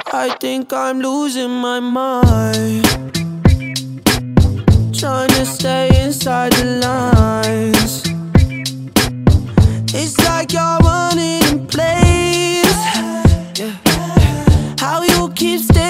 I think I'm losing my mind, trying to stay inside the lines. It's like you're running in place. How you keep staying